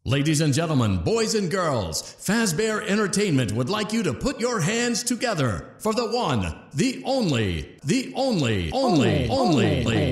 Ladies and gentlemen, boys and girls, Fazbear Entertainment would like you to put your hands together for the one, the only